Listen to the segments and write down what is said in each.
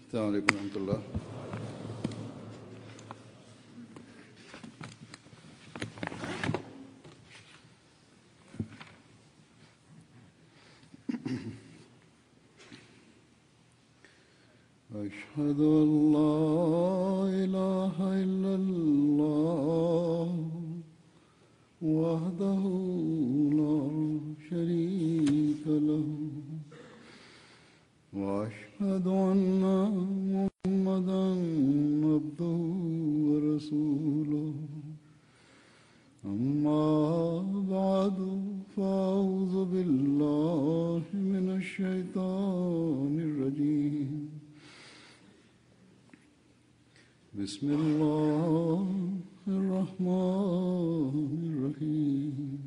السلام عليكم ورحمة الله. أشهد أن لا إله إلا الله وحده لا شريك له وأشهد أن محمدا عبده ورسوله أما بعد فأعوذ بالله من الشيطان الرجيم بسم الله الرحمن الرحيم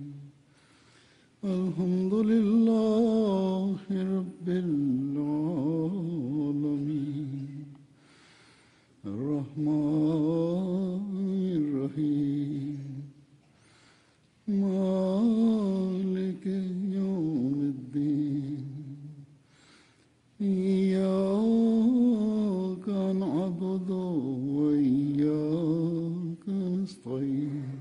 الحمد لله رب العالمين الرحمن الرحيم مالك يوم الدين إياك نعبد وإياك نستعين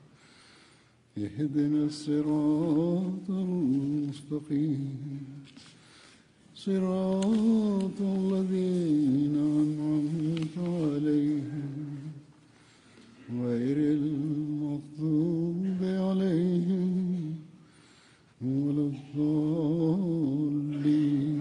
اهدنا الصراط المستقيم صراط الذين أنعمت عليهم غير المغضوب عليهم ولا الضالين.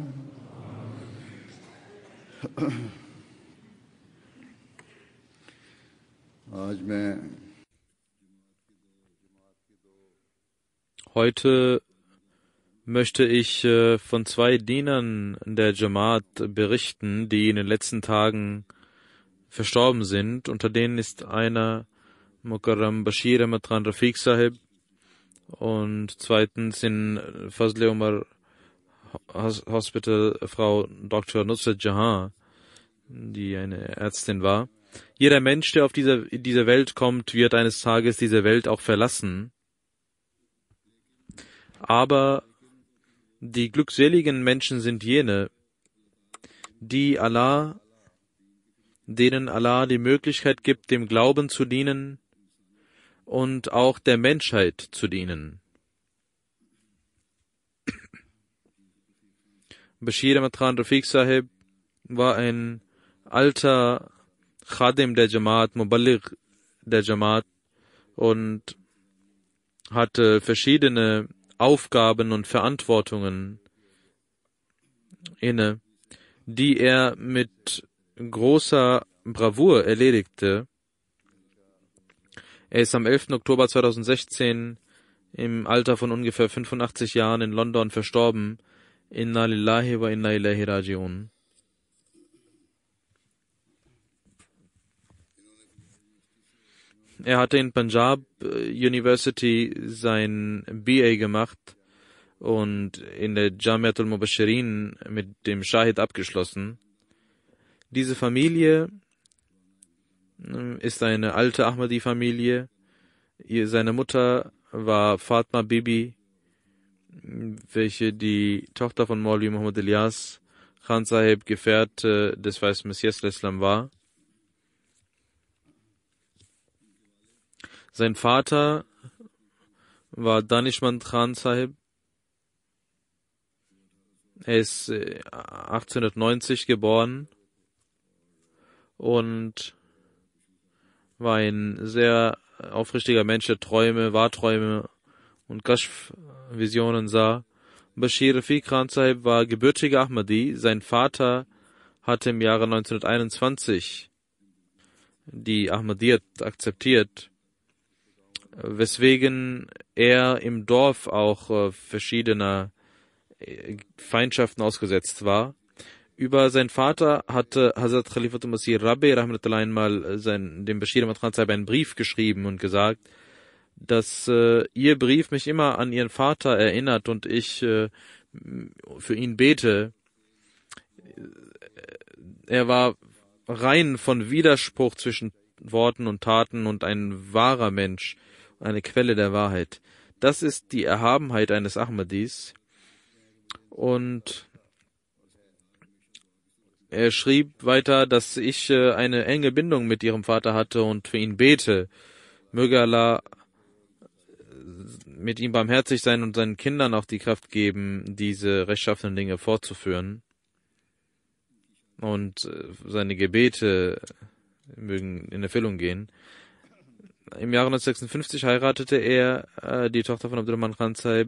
Heute möchte ich von zwei Dienern der Jamaat berichten, die in den letzten Tagen verstorben sind. Unter denen ist einer Mukarram Bashir Ahmad Khan Rafiq Sahib und zweitens in Fazle Umar Hospital Frau Dr. Nusrat Jahan, die eine Ärztin war. Jeder Mensch, der auf diese Welt kommt, wird eines Tages diese Welt auch verlassen. Aber die glückseligen Menschen sind jene, denen Allah die Möglichkeit gibt, dem Glauben zu dienen und auch der Menschheit zu dienen. Bashir Ahmad Khan Rafiq Sahib war ein alter Khadim der Jamaat, Muballigh der Jamaat und hatte verschiedene Aufgaben und Verantwortungen inne, die er mit großer Bravour erledigte. Er ist am 11. Oktober 2016 im Alter von ungefähr 85 Jahren in London verstorben. Inna lillahi wa inna ilaihi raji'un. Er hatte in Punjab University sein BA gemacht und in der Jamiatul Mubashirin mit dem Shahid abgeschlossen. Diese Familie ist eine alte Ahmadi-Familie. Seine Mutter war Fatma Bibi, welche die Tochter von Maulvi Muhammad Ilyas Khan Sahib, Gefährte des Weißen Messias Islam war. Sein Vater war Danishmand Khan Sahib. Er ist 1890 geboren und war ein sehr aufrichtiger Mensch, der Träume, Wahrträume und Kashf-Visionen sah. Bashir Rafiq Khan Sahib war gebürtiger Ahmadi. Sein Vater hatte im Jahre 1921 die Ahmadiyyat akzeptiert, weswegen er im Dorf auch verschiedener Feindschaften ausgesetzt war. Über seinen Vater hatte Hazrat Khalifatul Masih Rabbi Rahmatullah einmal dem Bashir Ahmad Khan Sahib einen Brief geschrieben und gesagt, dass ihr Brief mich immer an ihren Vater erinnert und ich für ihn bete. Er war rein von Widerspruch zwischen Worten und Taten und ein wahrer Mensch, eine Quelle der Wahrheit. Das ist die Erhabenheit eines Ahmadis. Und Er schrieb weiter, dass ich eine enge Bindung mit ihrem Vater hatte und für ihn bete. Möge Allah mit ihm barmherzig sein und seinen Kindern auch die Kraft geben, diese rechtschaffenen Dinge fortzuführen. Und seine Gebete mögen in Erfüllung gehen. Im Jahre 1956 heiratete er die Tochter von Abdurrahman Khan Sahib,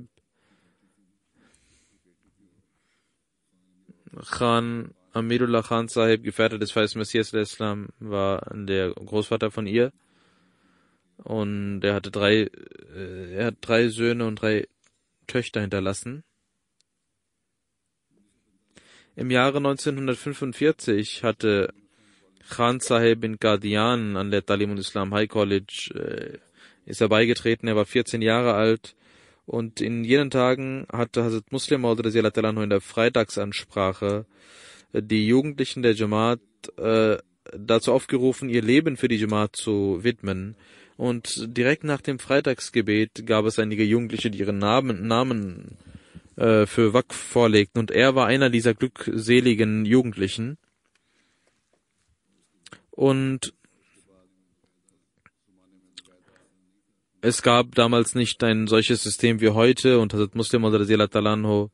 Khan Amirullah Khan Sahib, Gefährte des Feisten Messias Islam, war der Großvater von ihr. Und er hat 3 Söhne und 3 Töchter hinterlassen. Im Jahre 1945 hatte Khan Sahib in Qadian an der Talim Islam High College ist er beigetreten. Er war 14 Jahre alt und in jenen Tagen hatte Hazrat Muslim Maud radhiyallahu anhu in der Freitagsansprache die Jugendlichen der Jamaat dazu aufgerufen, ihr Leben für die Jamaat zu widmen. Und direkt nach dem Freitagsgebet gab es einige Jugendliche, die ihren Namen für Waqf vorlegten. Und er war einer dieser glückseligen Jugendlichen. Und es gab damals nicht ein solches System wie heute. Und Hazrat Muslim radhiyallahu anhu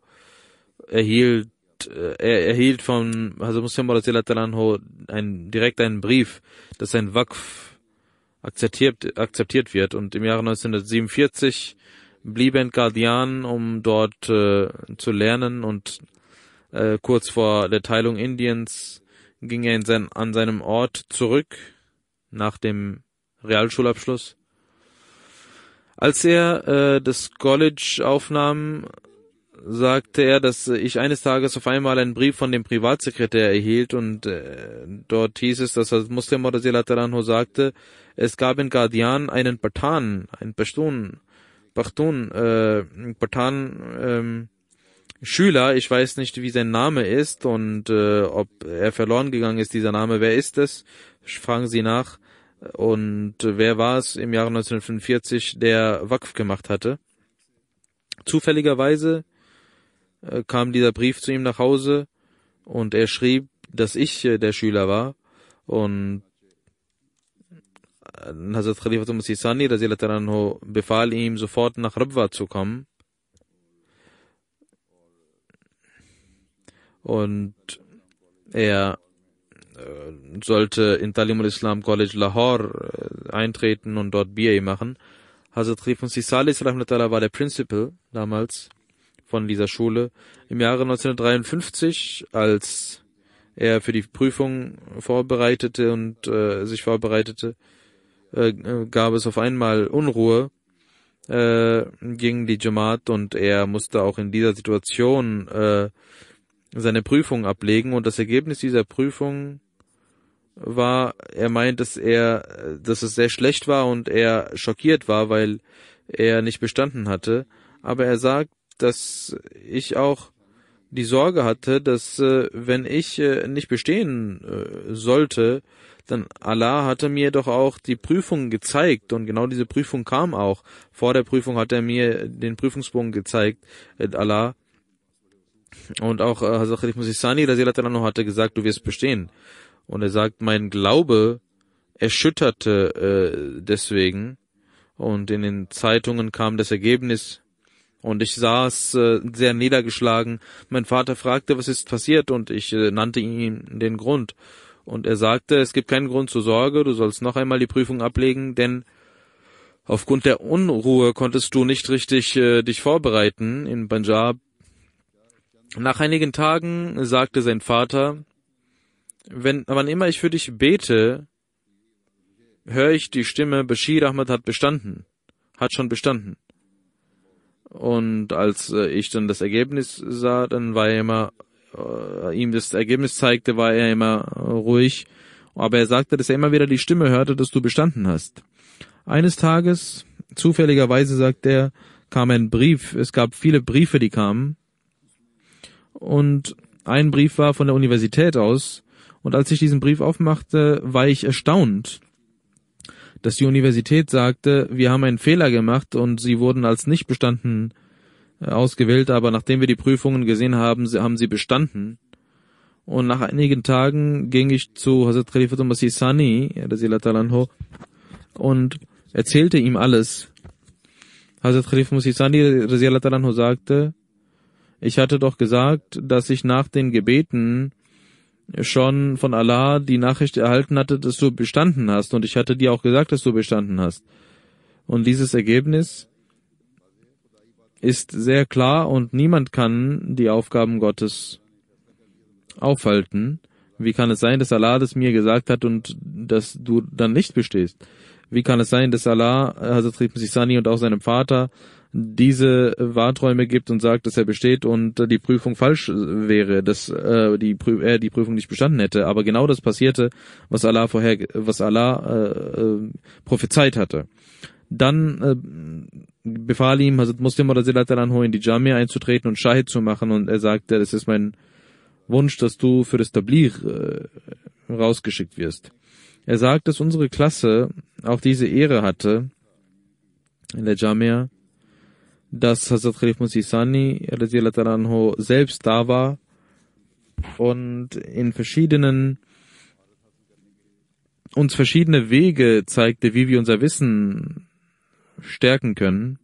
erhielt von Hazrat Muslim radhiyallahu anhu direkt einen Brief, dass ein Waqf akzeptiert wird. Und im Jahre 1947 blieb er in Qadian, um dort zu lernen. Und kurz vor der Teilung Indiens ging er an seinem Ort zurück nach dem Realschulabschluss. Als er das College aufnahm, sagte er, dass ich eines Tages auf einmal einen Brief von dem Privatsekretär erhielt und dort hieß es, dass Muslim radhiyallahu anhu sagte, es gab in Qadian einen Pathan, Schüler, ich weiß nicht, wie sein Name ist und ob er verloren gegangen ist, dieser Name. Wer ist es? Fragen Sie nach. Und wer war es im Jahre 1945, der Waqf gemacht hatte? Zufälligerweise kam dieser Brief zu ihm nach Hause und er schrieb, dass ich der Schüler war. Und Hazrat Khalifatul Masih Sani radhiyallahu anhu befahl ihm, sofort nach Rabwa zu kommen. Und er sollte in Talim Islam College Lahore eintreten und dort BA machen. Hazrat Khalifatul Masih Salis rahmatullah war der Principal damals von dieser Schule. Im Jahre 1953, als er für die Prüfung sich vorbereitete, gab es auf einmal Unruhe gegen die Jamaat und er musste auch in dieser Situation seine Prüfung ablegen. Und das Ergebnis dieser Prüfung war, er meint, dass es sehr schlecht war und er schockiert war, weil er nicht bestanden hatte. Aber er sagt, dass ich auch die Sorge hatte, dass wenn ich nicht bestehen sollte, dann Allah hatte mir doch auch die Prüfung gezeigt und genau diese Prüfung kam auch. Vor der Prüfung hat er mir den Prüfungsbogen gezeigt, Allah. Und auch Hazrat Khalif Masih Sani radhiyallahu anhu hatte gesagt, du wirst bestehen. Und er sagt, mein Glaube erschütterte deswegen. Und in den Zeitungen kam das Ergebnis. Und ich saß sehr niedergeschlagen. Mein Vater fragte, was ist passiert? Und ich nannte ihm den Grund. Und er sagte, es gibt keinen Grund zur Sorge, du sollst noch einmal die Prüfung ablegen, denn aufgrund der Unruhe konntest du nicht richtig dich vorbereiten in Punjab. Nach einigen Tagen sagte sein Vater, wann immer ich für dich bete, höre ich die Stimme, Bashir Ahmad hat schon bestanden. Und als ich dann das Ergebnis sah, dann war er immer, ihm das Ergebnis zeigte, war er immer ruhig. Aber er sagte, dass er immer wieder die Stimme hörte, dass du bestanden hast. Eines Tages, zufälligerweise, sagt er, kam ein Brief. Es gab viele Briefe, die kamen. Und ein Brief war von der Universität aus. Und als ich diesen Brief aufmachte, war ich erstaunt, dass die Universität sagte, wir haben einen Fehler gemacht und sie wurden als nicht bestanden ausgewählt, aber nachdem wir die Prüfungen gesehen haben, haben sie bestanden. Und nach einigen Tagen ging ich zu Hazrat Khalifatul Masih Sani und erzählte ihm alles. Hazrat Khalifatul Masih Sani sagte, ich hatte doch gesagt, dass ich nach den Gebeten schon von Allah die Nachricht erhalten hatte, dass du bestanden hast. Und ich hatte dir auch gesagt, dass du bestanden hast. Und dieses Ergebnis ist sehr klar und niemand kann die Aufgaben Gottes aufhalten. Wie kann es sein, dass Allah das mir gesagt hat und dass du dann nicht bestehst? Wie kann es sein, dass Allah Hazrat Khalifatul Sani und auch seinem Vater diese Wahrträume gibt und sagt, dass er besteht und die Prüfung falsch wäre, dass er die Prüfung nicht bestanden hätte? Aber genau das passierte, was Allah prophezeit hatte. Dann befahl ihm Hazrat Muslim in die Jamia einzutreten und Shahid zu machen, und er sagte, das ist mein Wunsch, dass du für das Tabligh rausgeschickt wirst. Er sagt, dass unsere Klasse auch diese Ehre hatte in der Jamia, dass Hazrat Khalifatul Masih Sani selbst da war und in uns verschiedene Wege zeigte, wie wir unser Wissen stärken können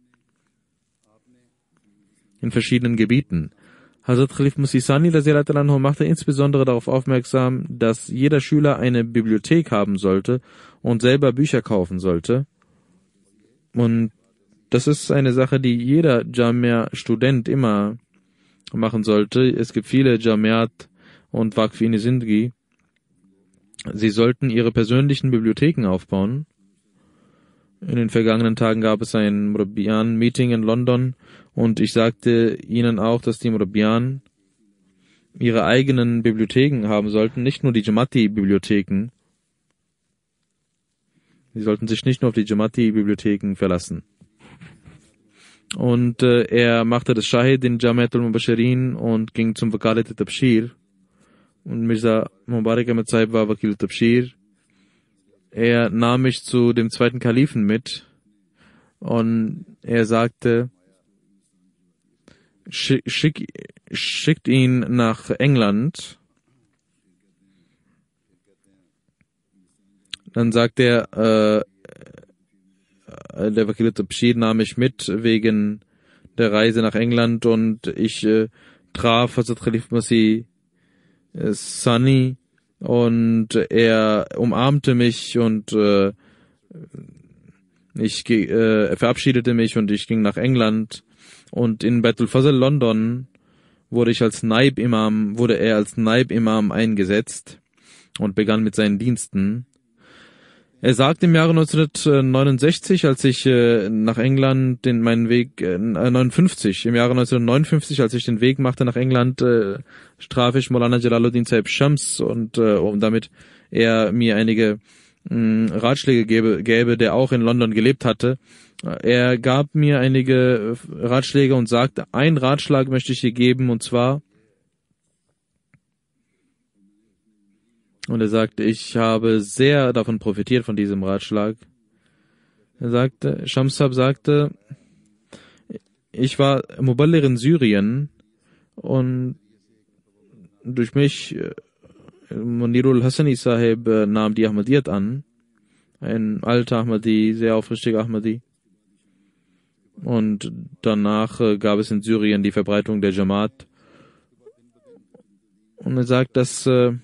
in verschiedenen Gebieten. Hazrat Khalifatul Masih Sani machte insbesondere darauf aufmerksam, dass jeder Schüler eine Bibliothek haben sollte und selber Bücher kaufen sollte. Und das ist eine Sache, die jeder Jamia-Student immer machen sollte. Es gibt viele Jamiat und Waqf-e Zindagi. Sie sollten ihre persönlichen Bibliotheken aufbauen. In den vergangenen Tagen gab es ein Murabbiyan-Meeting in London und ich sagte ihnen auch, dass die Murabbiyan ihre eigenen Bibliotheken haben sollten, nicht nur die Jamati-Bibliotheken. Sie sollten sich nicht nur auf die Jamati-Bibliotheken verlassen. Und er machte das Shahid in Jamiatul Mubashirin und ging zum Wakalat Tabshir. Und Mirza Mubarak Ahmad Sahib war Wakil Tabshir. Er nahm mich zu dem zweiten Kalifen mit und er sagte, schickt ihn nach England. Dann sagt er, der Wakil Tabshir nahm mich mit wegen der Reise nach England und ich traf Hazrat Khalifatul Masih Sani und er umarmte mich und er verabschiedete mich und ich ging nach England und in Baitul Fazl London wurde er als Naib-Imam eingesetzt und begann mit seinen Diensten. Er sagte im Jahre 1969, als ich nach England im Jahre 1959, als ich den Weg machte nach England, traf ich Maulana Jalaluddin Sahib Shams und damit er mir einige Ratschläge gäbe, der auch in London gelebt hatte. Er gab mir einige Ratschläge und sagte, einen Ratschlag möchte ich dir geben, und zwar, und er sagte, ich habe sehr davon profitiert, von diesem Ratschlag. Shamsab sagte, ich war Muballigh in Syrien und durch mich, Munirul Hassani Sahib nahm die Ahmadiyyat an, ein alter Ahmadi, sehr aufrichtiger Ahmadi. Und danach gab es in Syrien die Verbreitung der Jamaat. Und er sagt, dass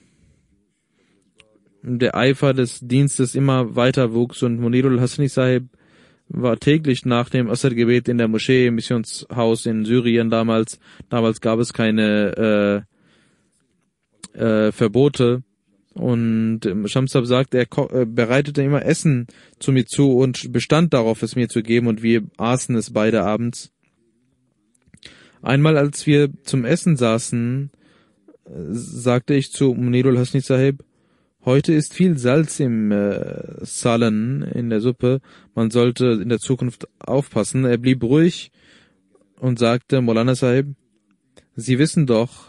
der Eifer des Dienstes immer weiter wuchs und Munirul Hassani Sahib war täglich nach dem Asr-Gebet in der Moschee im Missionshaus in Syrien damals. Damals gab es keine Verbote. Und Shamsab sagt, er bereitete immer Essen zu mir zu und bestand darauf, es mir zu geben, und wir aßen es beide abends. Einmal, als wir zum Essen saßen, sagte ich zu Munirul Hassani Sahib, heute ist viel Salz im Salen, in der Suppe, man sollte in der Zukunft aufpassen. Er blieb ruhig und sagte, Maulana Sahib, Sie wissen doch,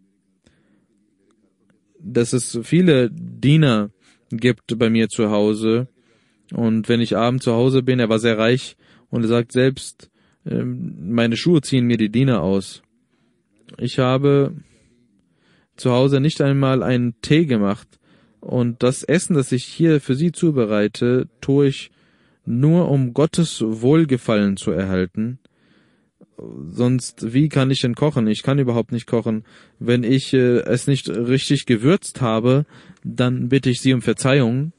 dass es viele Diener gibt bei mir zu Hause, und wenn ich abends zu Hause bin, er war sehr reich, und er sagt selbst, meine Schuhe ziehen mir die Diener aus. Ich habe zu Hause nicht einmal einen Tee gemacht. Und das Essen, das ich hier für Sie zubereite, tue ich nur, um Gottes Wohlgefallen zu erhalten. Sonst, wie kann ich denn kochen? Ich kann überhaupt nicht kochen. Wenn ich es nicht richtig gewürzt habe, dann bitte ich Sie um Verzeihung.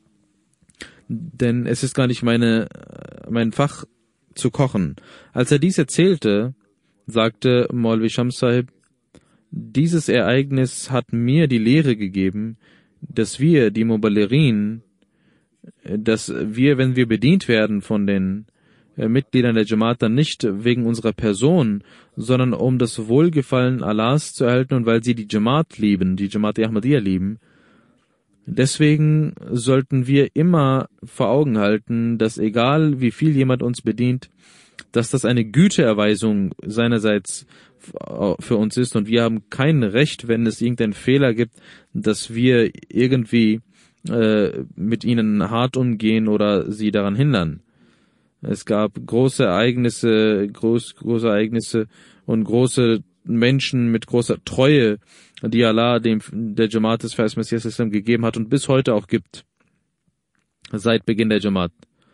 Denn es ist gar nicht mein Fach zu kochen. Als er dies erzählte, sagte Maulvi Shams Sahib, dieses Ereignis hat mir die Lehre gegeben, dass wir, die Muballighin, dass wir, wenn wir bedient werden von den Mitgliedern der Jamaat, dann nicht wegen unserer Person, sondern um das Wohlgefallen Allahs zu erhalten und weil sie die Jamaat lieben, die Jamaat Ahmadiyya lieben. Deswegen sollten wir immer vor Augen halten, dass egal wie viel jemand uns bedient, dass das eine Güteerweisung seinerseits für uns ist und wir haben kein Recht, wenn es irgendeinen Fehler gibt, dass wir irgendwie mit ihnen hart umgehen oder sie daran hindern. Es gab große Ereignisse und große Menschen mit großer Treue, die Allah der Jamaat des Vers Messias Islam gegeben hat und bis heute auch gibt, seit Beginn der Jamaat.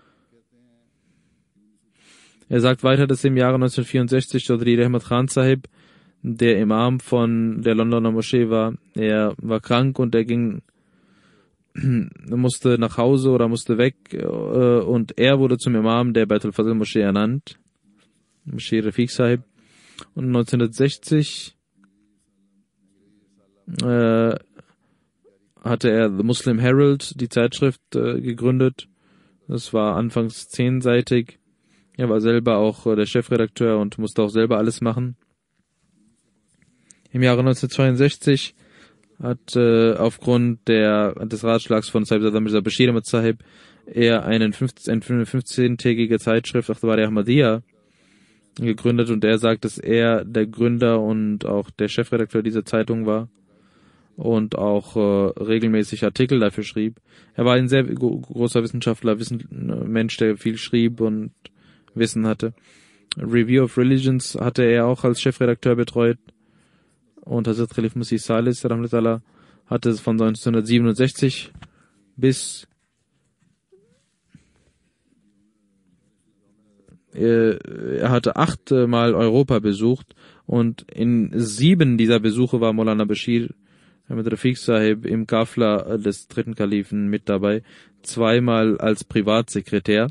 Er sagt weiter, dass im Jahre 1964 Chaudhry Rahmat Khan Sahib, der Imam von der Londoner Moschee war, er war krank und er musste nach Hause oder musste weg und er wurde zum Imam der Baitul Fadl Moschee ernannt, Moschee Rafiq Sahib. Und 1960 hatte er The Muslim Herald, die Zeitschrift, gegründet. Das war anfangs 10-seitig. Er war selber auch der Chefredakteur und musste auch selber alles machen. Im Jahre 1962 hat aufgrund des Ratschlags von Sahib Zada Mirza Bashir Ahmad Sahib er eine 15-tägige Zeitschrift Akhbar-e Ahmadiyya gegründet und er sagt, dass er der Gründer und auch der Chefredakteur dieser Zeitung war und auch regelmäßig Artikel dafür schrieb. Er war ein sehr großer Wissenschaftler, Mensch, der viel schrieb und Wissen hatte. Review of Religions hatte er auch als Chefredakteur betreut und Hazrat Khalif Masih Salis Rahmatullah hatte es von 1967 bis er hatte 8 Mal Europa besucht und in 7 dieser Besuche war Maulana Bashir mit Rafiq Sahib im Kafla des 3. Kalifen mit dabei, 2-mal als Privatsekretär.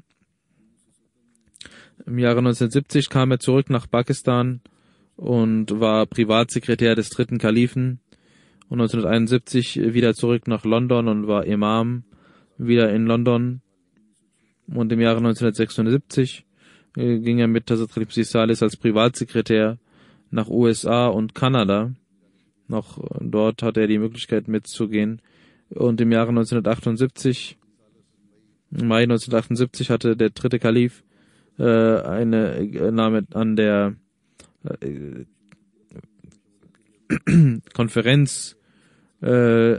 Im Jahre 1970 kam er zurück nach Pakistan und war Privatsekretär des 3. Kalifen und 1971 wieder zurück nach London und war Imam wieder in London. Und im Jahre 1976 ging er mit Hazrat Khalif Masih Salis als Privatsekretär nach USA und Kanada. Noch dort hatte er die Möglichkeit mitzugehen. Und im Jahre 1978, im Mai 1978, hatte der 3. Kalif nahm an der Konferenz der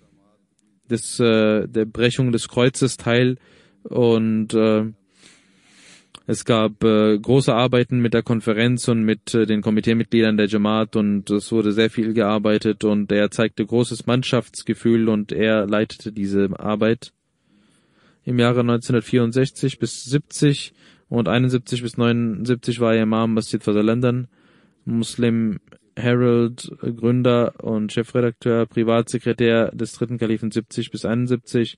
Brechung des Kreuzes teil und es gab große Arbeiten mit der Konferenz und mit den Komiteemitgliedern der Jamaat und es wurde sehr viel gearbeitet und er zeigte großes Mannschaftsgefühl und er leitete diese Arbeit. Im Jahre 1964 bis 70 und 71 bis 79 war er Imam Masjid Fazal London, Muslim Herald, Gründer und Chefredakteur, Privatsekretär des 3. Kalifen 70 bis 71.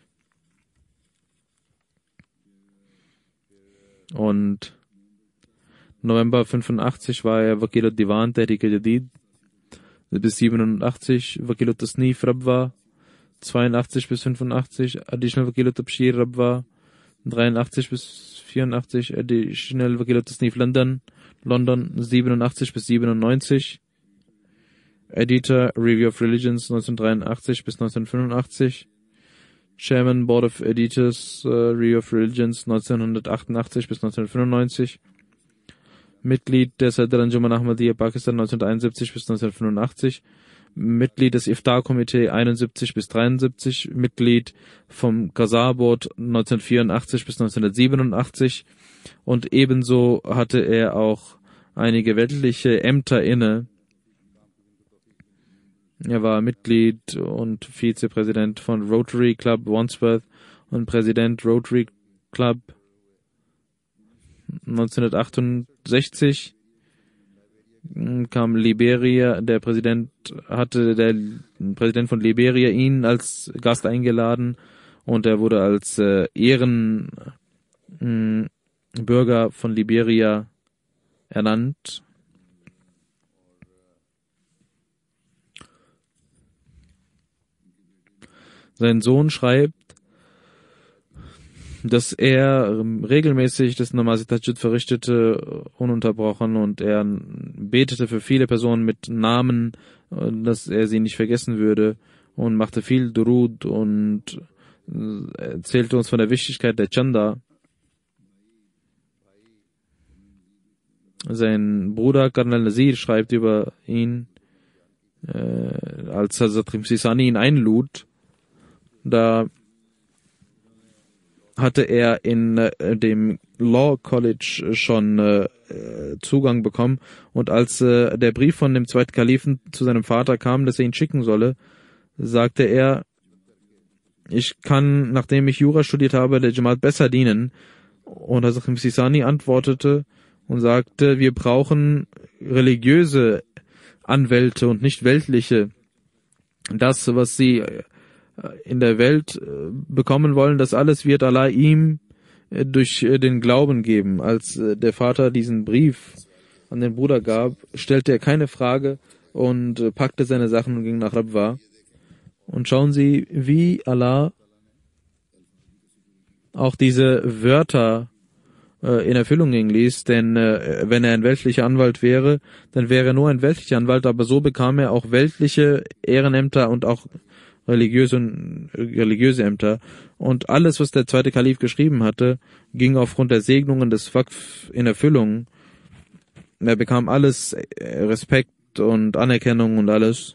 Und November 85 war er Wakil al-Diwan Tehrik al-Jadid, bis 87 Wakil al-Tasnif Rabwa, 82 bis 85 Additional Wakil al-Tabshir Rabwa, 83 bis 84 Additional Wakil al-Tasnif London, 87 bis 97, Editor Review of Religions 1983 bis 1985, Chairman Board of Editors Review of Religions 1988 bis 1995, Mitglied der Sadr Anjuman Ahmadiyya Pakistan 1971 bis 1985, Mitglied des Iftar-Komitee 71 bis 73, Mitglied vom Qazar Board 1984 bis 1987 und ebenso hatte er auch einige weltliche Ämter inne. Er war Mitglied und Vizepräsident von Rotary Club Wandsworth und Präsident Rotary Club 1968 kam Liberia, der Präsident von Liberia ihn als Gast eingeladen und er wurde als Ehrenbürger von Liberia ernannt. Sein Sohn schreibt, dass er regelmäßig das Namaz Tahajjud verrichtete, ununterbrochen, und er betete für viele Personen mit Namen, dass er sie nicht vergessen würde, und machte viel Durud und erzählte uns von der Wichtigkeit der Chanda. Sein Bruder Karnal Nazir schreibt über ihn, als Hazrat Rimsisani ihn einlud, da hatte er in dem Law College schon Zugang bekommen, und als der Brief von dem zweiten Kalifen zu seinem Vater kam, dass er ihn schicken solle, sagte er, ich kann, nachdem ich Jura studiert habe, der Jamaat besser dienen. Und Hazrat Rimsisani antwortete und sagte, wir brauchen religiöse Anwälte und nicht weltliche. Das, was sie in der Welt bekommen wollen, das alles wird Allah ihm durch den Glauben geben. Als der Vater diesen Brief an den Bruder gab, stellte er keine Frage und packte seine Sachen und ging nach Rabwa. Und schauen Sie, wie Allah auch diese Wörter in Erfüllung gehen ließ, denn wenn er ein weltlicher Anwalt wäre, dann wäre er nur ein weltlicher Anwalt, aber so bekam er auch weltliche Ehrenämter und auch religiöse Ämter. Und alles, was der zweite Kalif geschrieben hatte, ging aufgrund der Segnungen des Waqf in Erfüllung. Er bekam alles, Respekt und Anerkennung und alles.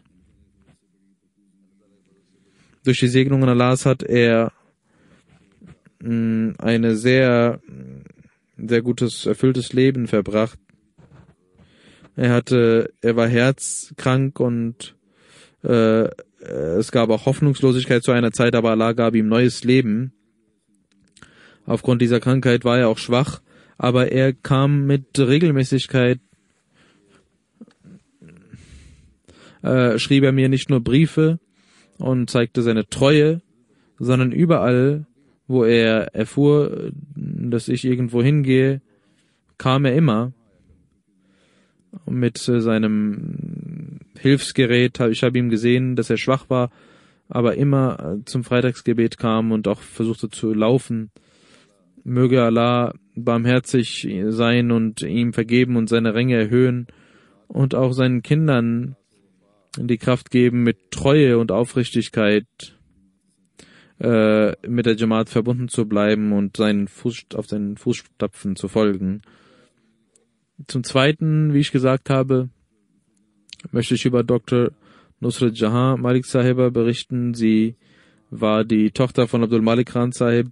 Durch die Segnungen Allahs hat er eine sehr gutes, erfülltes Leben verbracht. Er war herzkrank und es gab auch Hoffnungslosigkeit zu einer Zeit, aber Allah gab ihm neues Leben. Aufgrund dieser Krankheit war er auch schwach, aber er kam mit Regelmäßigkeit, schrieb er mir nicht nur Briefe und zeigte seine Treue, sondern überall, wo er erfuhr, dass ich irgendwo hingehe, kam er immer mit seinem Hilfsgerät. Ich habe ihm gesehen, dass er schwach war, aber immer zum Freitagsgebet kam und auch versuchte zu laufen. Möge Allah barmherzig sein und ihm vergeben und seine Ränge erhöhen und auch seinen Kindern die Kraft geben, mit Treue und Aufrichtigkeit mit der Jamaat verbunden zu bleiben und auf seinen Fußstapfen zu folgen. Zum Zweiten, wie ich gesagt habe, möchte ich über Dr. Nusrat Jahan Malik Sahiba berichten. Sie war die Tochter von Abdul Malik Khan Sahib.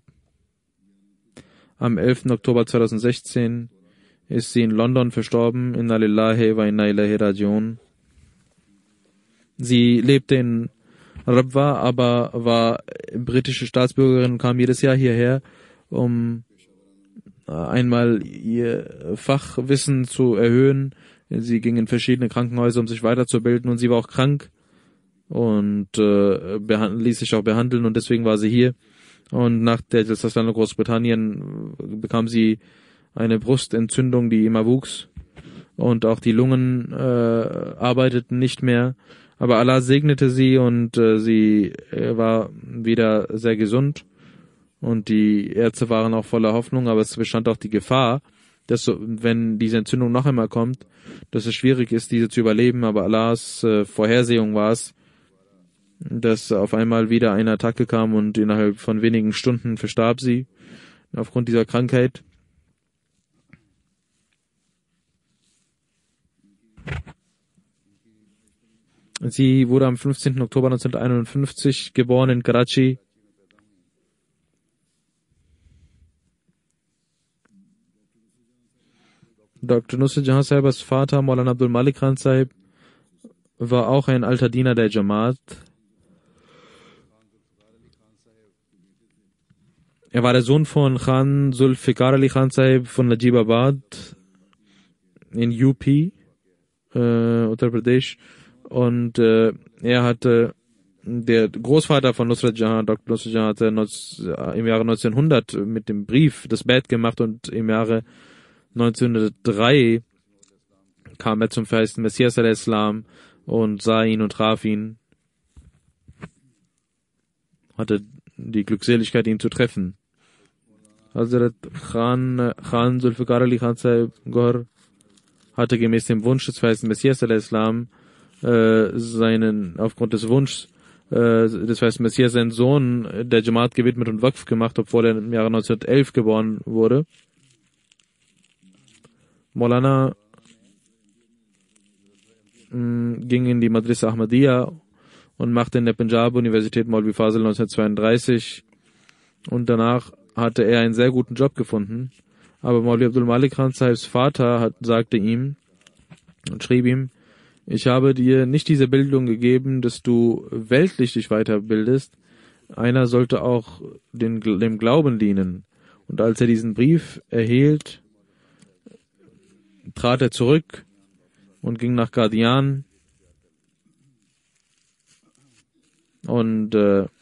Am 11. Oktober 2016 ist sie in London verstorben. Inna lillahi wa inna ilaihi rajiun. Sie lebte in Rabwa, aber war britische Staatsbürgerin und kam jedes Jahr hierher, um einmal ihr Fachwissen zu erhöhen. Sie ging in verschiedene Krankenhäuser, um sich weiterzubilden, und sie war auch krank und ließ sich auch behandeln, und deswegen war sie hier. Und nach der Jalsa Großbritannien bekam sie eine Brustentzündung, die immer wuchs, und auch die Lungen arbeiteten nicht mehr. Aber Allah segnete sie und sie war wieder sehr gesund. Und die Ärzte waren auch voller Hoffnung, aber es bestand auch die Gefahr, dass wenn diese Entzündung noch einmal kommt, dass es schwierig ist, diese zu überleben. Aber Allahs Vorhersehung war es, dass auf einmal wieder eine Attacke kam und innerhalb von wenigen Stunden verstarb sie aufgrund dieser Krankheit. Sie wurde am 15. Oktober 1951 geboren in Karachi. Dr. Nusrat Jahan Sahibas Vater, Maulana Abdul Malik Khan Sahib, war auch ein alter Diener der Jamaat. Er war der Sohn von Khan Zulfikar Ali Khan Sahib von Najibabad in UP, Uttar Pradesh. Und er hatte, der Großvater von Nusrat Jahan, Dr. Nusrat Jahan, hatte im Jahre 1900 mit dem Brief das Bett gemacht und im Jahre 1903 kam er zum verheißten Messias al-Islam und sah ihn und traf ihn, hatte die Glückseligkeit, ihn zu treffen. Hazrat Khan Zulfikar Ali Khan Sahib Gohar hatte gemäß dem Wunsch des verheißten Messias al-Islam aufgrund des Wunschs des verheißten Messias seinen Sohn der Jamaat gewidmet und Waqf gemacht, obwohl er im Jahre 1911 geboren wurde. Maulana ging in die Madrasa Ahmadiyya und machte in der Punjab-Universität Maulvi Fazil 1932 und danach hatte er einen sehr guten Job gefunden. Aber Maulvi Abdul Malik Khan Sahibs Vater sagte ihm und schrieb ihm: Ich habe dir nicht diese Bildung gegeben, dass du weltlich dich weiterbildest. Einer sollte auch dem Glauben dienen. Und als er diesen Brief erhielt, trat er zurück und ging nach Qadian und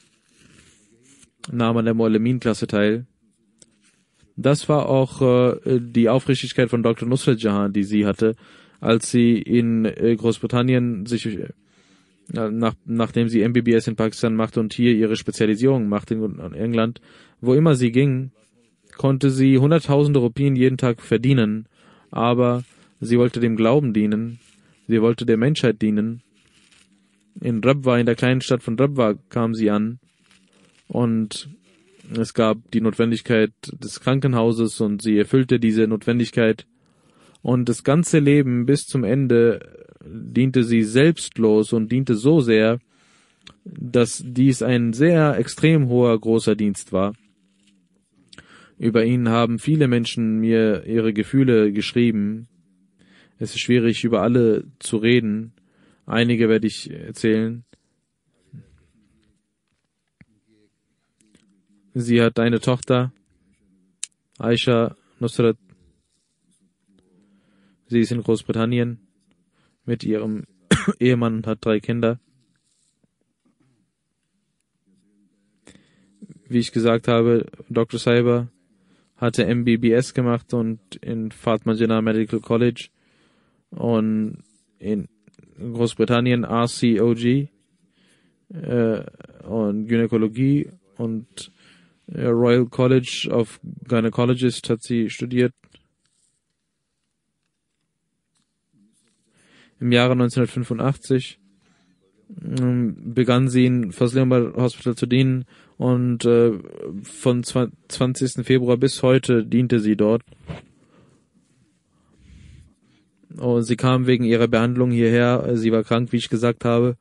nahm an der Muallimin-Klasse teil. Das war auch die Aufrichtigkeit von Dr. Nusrat Jahan, die sie hatte, als sie in Großbritannien sich, nachdem sie MBBS in Pakistan machte und hier ihre Spezialisierung machte in England, wo immer sie ging, konnte sie hunderttausende Rupien jeden Tag verdienen, aber sie wollte dem Glauben dienen, sie wollte der Menschheit dienen. In Rabwa, in der kleinen Stadt von Rabwa, kam sie an und es gab die Notwendigkeit des Krankenhauses und sie erfüllte diese Notwendigkeit. Und das ganze Leben bis zum Ende diente sie selbstlos und diente so sehr, dass dies ein sehr extrem hoher, großer Dienst war. Über ihn haben viele Menschen mir ihre Gefühle geschrieben. Es ist schwierig, über alle zu reden. Einige werde ich erzählen. Sie hat eine Tochter, Aisha Nusrat. Sie ist in Großbritannien mit ihrem Ehemann und hat 3 Kinder. Wie ich gesagt habe, Dr. Saiba hatte MBBS gemacht und in Fatma Jinnah Medical College und in Großbritannien RCOG und Gynäkologie und Royal College of Gynecologist hat sie studiert. Im Jahre 1985 begann sie in Fazl Umar Hospital zu dienen und von 20. Februar bis heute diente sie dort. Und sie kam wegen ihrer Behandlung hierher. Sie war krank, wie ich gesagt habe.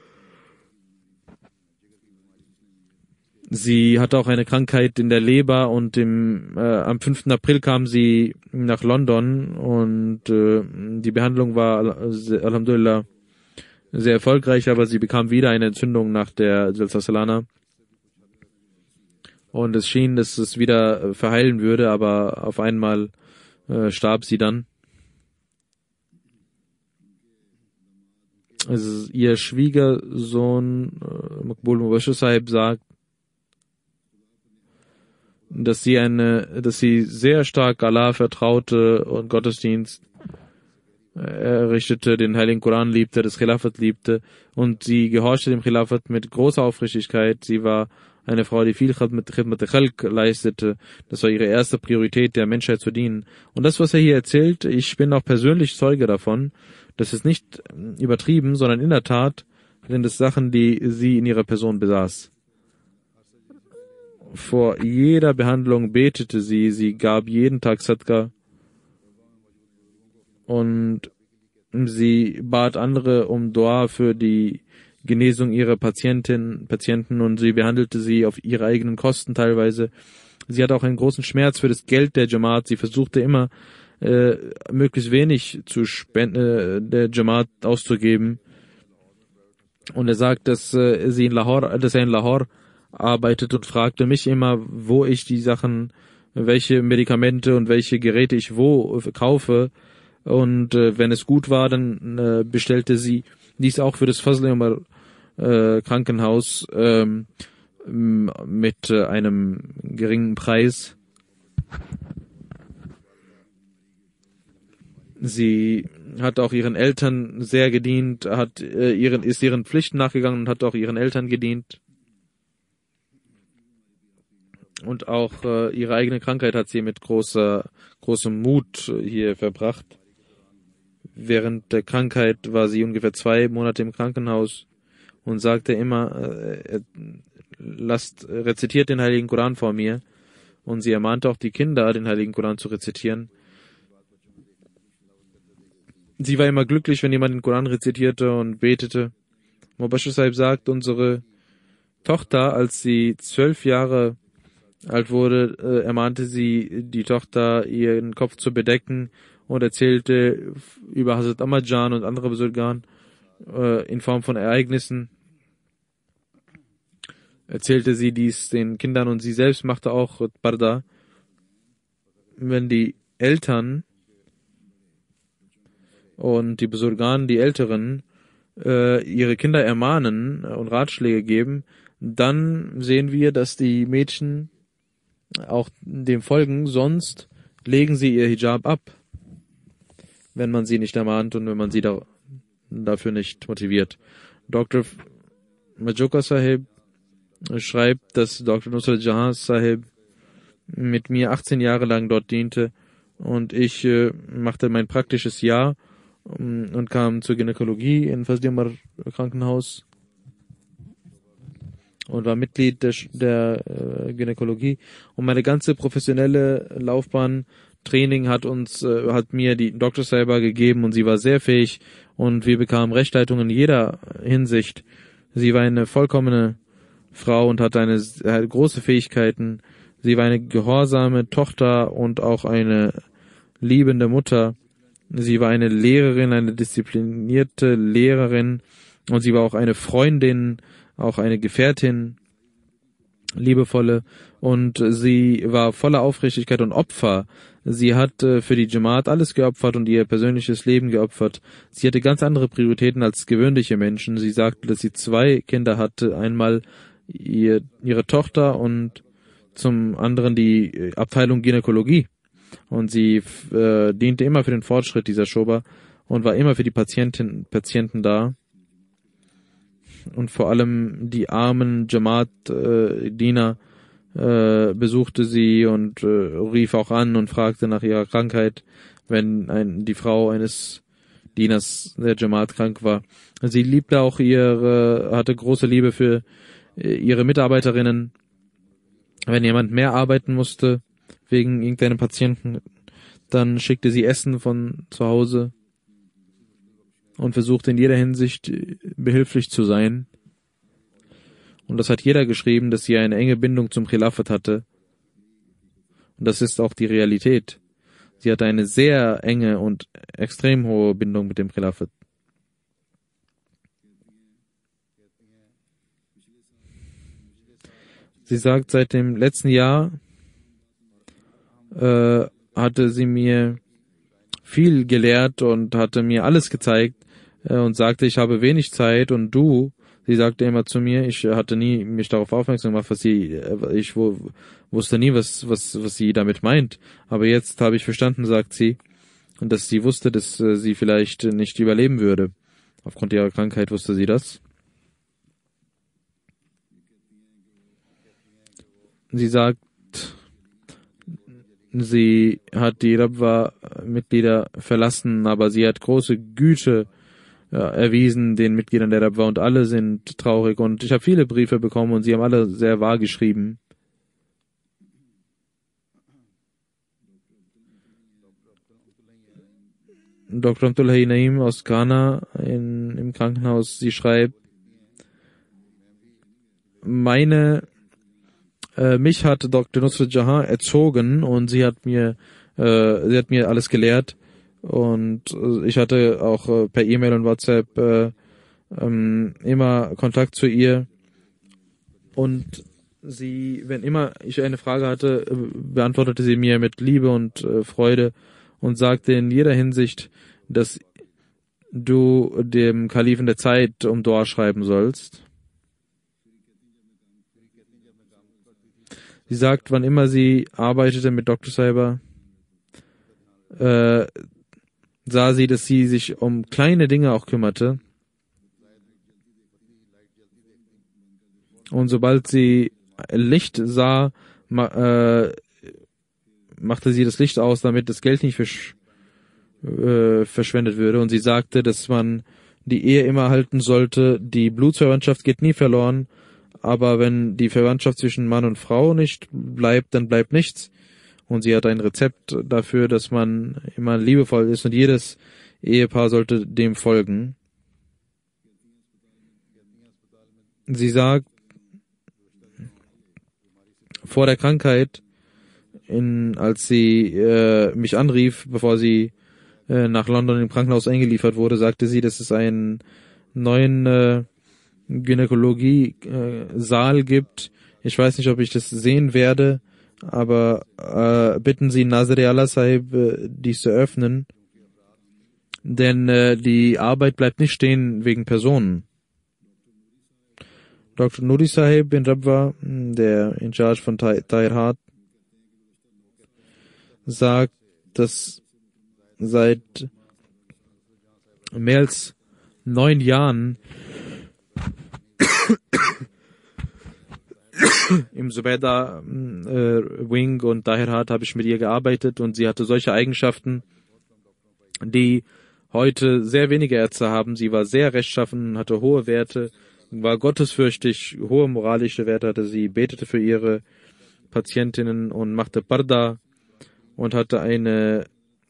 Sie hatte auch eine Krankheit in der Leber und am 5. April kam sie nach London und die Behandlung war Alhamdulillah sehr erfolgreich, aber sie bekam wieder eine Entzündung nach der Jalsa Salana. Und es schien, dass es wieder verheilen würde, aber auf einmal starb sie dann. Also ihr Schwiegersohn Maqbul Mubashir Sahib sagt, dass sie sehr stark Allah vertraute und Gottesdienst errichtete, den Heiligen Koran liebte, das Khilafat liebte und sie gehorchte dem Khilafat mit großer Aufrichtigkeit. Sie war eine Frau, die viel Khidmat al-Khalq leistete. Das war ihre erste Priorität, der Menschheit zu dienen. Und das, was er hier erzählt, ich bin auch persönlich Zeuge davon. Das ist nicht übertrieben, sondern in der Tat sind es Sachen, die sie in ihrer Person besaß. Vor jeder Behandlung betete sie gab jeden Tag Sadqa und sie bat andere um Dua für die Genesung ihrer Patienten und sie behandelte sie auf ihre eigenen Kosten teilweise. Sie hatte auch einen großen Schmerz für das Geld der Jamaat. Sie versuchte immer, möglichst wenig zu spenden, der Jamaat auszugeben. Und er sagt, dass er in Lahore arbeitet und fragte mich immer, wo ich die Sachen, welche Medikamente und welche Geräte ich wo kaufe. Und wenn es gut war, dann bestellte sie dies auch für das Fazl Umar Krankenhaus mit einem geringen Preis. Sie hat auch ihren Eltern sehr gedient, ist ihren Pflichten nachgegangen und hat auch ihren Eltern gedient. Und auch ihre eigene Krankheit hat sie mit großem Mut hier verbracht. Während der Krankheit war sie ungefähr 2 Monate im Krankenhaus und sagte immer, rezitiert den Heiligen Koran vor mir. Und sie ermahnte auch die Kinder, den Heiligen Koran zu rezitieren. Sie war immer glücklich, wenn jemand den Koran rezitierte und betete. Mubashir Sahib sagt, unsere Tochter, als sie 12 Jahre alt wurde, ermahnte sie die Tochter, ihren Kopf zu bedecken und erzählte über Hazrat Ahmad Jan und andere Busurgan in Form von Ereignissen. Erzählte sie dies den Kindern und sie selbst machte auch Parda. Wenn die Eltern und die Busurgan, die Älteren, ihre Kinder ermahnen und Ratschläge geben, dann sehen wir, dass die Mädchen auch dem folgen, sonst legen sie ihr Hijab ab, wenn man sie nicht ermahnt und wenn man sie dafür nicht motiviert. Dr. Majoka Sahib schreibt, dass Dr. Nusrat Jahan Sahib mit mir 18 Jahre lang dort diente und ich machte mein praktisches Jahr und kam zur Gynäkologie in Fazl Umar Krankenhaus und war Mitglied der Gynäkologie. Und meine ganze professionelle Laufbahn, Training hat mir die Doktor selber gegeben und sie war sehr fähig und wir bekamen Rechtsleitung in jeder Hinsicht. Sie war eine vollkommene Frau und hatte große Fähigkeiten. Sie war eine gehorsame Tochter und auch eine liebende Mutter. Sie war eine Lehrerin, eine disziplinierte Lehrerin und sie war auch eine Freundin, auch eine Gefährtin, liebevolle, und sie war voller Aufrichtigkeit und Opfer. Sie hat für die Jamaat alles geopfert und ihr persönliches Leben geopfert. Sie hatte ganz andere Prioritäten als gewöhnliche Menschen. Sie sagte, dass sie 2 Kinder hatte, einmal ihre Tochter und zum anderen die Abteilung Gynäkologie. Und sie diente immer für den Fortschritt dieser Shoba und war immer für die Patienten da. Und vor allem die armen Jamaat-Diener besuchte sie und rief auch an und fragte nach ihrer Krankheit, wenn die Frau eines Dieners der Jamaat krank war. Sie liebte auch hatte große Liebe für ihre Mitarbeiterinnen. Wenn jemand mehr arbeiten musste wegen irgendeinem Patienten, dann schickte sie Essen von zu Hause und versuchte in jeder Hinsicht behilflich zu sein. Und das hat jeder geschrieben, dass sie eine enge Bindung zum Khilafat hatte. Und das ist auch die Realität. Sie hatte eine sehr enge und extrem hohe Bindung mit dem Khilafat. Sie sagt, seit dem letzten Jahr hatte sie mir viel gelehrt und hatte mir alles gezeigt und sagte, ich habe wenig Zeit und sie sagte immer zu mir, ich hatte nie mich darauf aufmerksam gemacht, ich wusste nie, was sie damit meint. Aber jetzt habe ich verstanden, sagt sie, und dass sie wusste, dass sie vielleicht nicht überleben würde. Aufgrund ihrer Krankheit wusste sie das. Sie sagt, sie hat die Rabwa-Mitglieder verlassen, aber sie hat große Güte erwiesen den Mitgliedern der Rabwa und alle sind traurig. Und ich habe viele Briefe bekommen und sie haben alle sehr wahr geschrieben. Dr. Abdullahi Naim aus Ghana im Krankenhaus, sie schreibt, mich hat Dr. Nusrat Jahan erzogen und sie hat mir alles gelehrt und ich hatte auch per E-Mail und WhatsApp immer Kontakt zu ihr. Und sie, wenn immer ich eine Frage hatte, beantwortete sie mir mit Liebe und Freude und sagte in jeder Hinsicht, dass du dem Kalifen der Zeit um Dua schreiben sollst. Sie sagt, wann immer sie arbeitete mit Dr. Saiba, sah sie, dass sie sich um kleine Dinge auch kümmerte. Und sobald sie Licht sah, machte sie das Licht aus, damit das Geld nicht verschwendet würde. Und sie sagte, dass man die Ehe immer halten sollte. Die Blutsverwandtschaft geht nie verloren. Aber wenn die Verwandtschaft zwischen Mann und Frau nicht bleibt, dann bleibt nichts. Und sie hat ein Rezept dafür, dass man immer liebevoll ist und jedes Ehepaar sollte dem folgen. Sie sagt, vor der Krankheit, als sie mich anrief, bevor sie nach London im Krankenhaus eingeliefert wurde, sagte sie, dass es einen neuen Gynäkologie-Saal gibt. Ich weiß nicht, ob ich das sehen werde, aber bitten Sie Nazare Allah Sahib, dies zu öffnen, denn die Arbeit bleibt nicht stehen wegen Personen. Dr. Nuri Sahib bin Rabwa, der in Charge von Tahir Hat, sagt, dass seit mehr als 9 Jahren im Zubaydah Wing und Tahir Hat habe ich mit ihr gearbeitet und sie hatte solche Eigenschaften, die heute sehr wenige Ärzte haben. Sie war sehr rechtschaffen, hatte hohe Werte, war gottesfürchtig, hohe moralische Werte hatte sie, betete für ihre Patientinnen und machte Parda und hatte ein